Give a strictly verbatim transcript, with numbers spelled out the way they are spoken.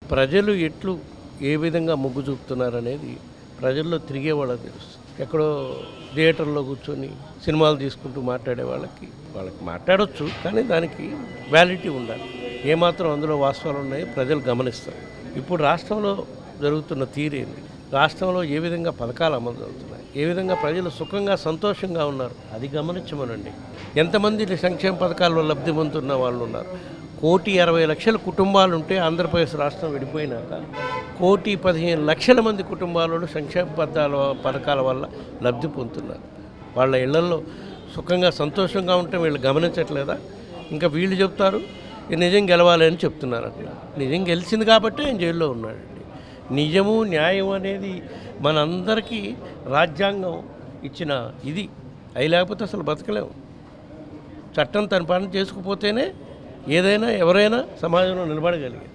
ప్రజలు ఎట్లు ఏ విధంగా మొగ్గు చూపుతున్నారనేది ప్రజల్లో తిరిగే వాళ్ళకి తెలుస్తుంది. ఎక్కడో థియేటర్లో కూర్చొని సినిమాలు తీసుకుంటూ మాట్లాడే వాళ్ళకి వాళ్ళకి మాట్లాడవచ్చు, కానీ దానికి వ్యాలిటీ ఉండాలి. ఏమాత్రం అందులో వాస్తవాలు ఉన్నాయో ప్రజలు గమనిస్తారు. ఇప్పుడు రాష్ట్రంలో జరుగుతున్న తీరేంది, రాష్ట్రంలో ఏ విధంగా పథకాలు అమలు జరుగుతున్నాయి, ఏ విధంగా ప్రజలు సుఖంగా సంతోషంగా ఉన్నారు, అది గమనించమనండి. ఎంతమంది సంక్షేమ పథకాల్లో లబ్ధి పొందుతున్న వాళ్ళు ఉన్నారు. కోటి అరవై లక్షల కుటుంబాలు ఉంటే ఆంధ్రప్రదేశ్ రాష్ట్రం విడిపోయినాక కోటి పదిహేను లక్షల మంది కుటుంబాలలో సంక్షేమ పథకాల పథకాల వల్ల లబ్ధి పొందుతున్నారు. వాళ్ళ ఇళ్లలో సుఖంగా సంతోషంగా ఉంటే వీళ్ళు గమనించట్లేదా? ఇంకా వీళ్ళు చెప్తారు నిజం గెలవాలి అని చెప్తున్నారు. అట్లా నిజం గెలిచింది కాబట్టి ఆయన జైల్లో ఉన్నాడండి. నిజము న్యాయం అనేది మనందరికీ రాజ్యాంగం ఇచ్చిన ఇది. అవి లేకపోతే అసలు బతకలేము. చట్టం తన పని చేసుకుపోతేనే ఏదైనా ఎవరైనా సమాజంలో నిలబడగలిగారు.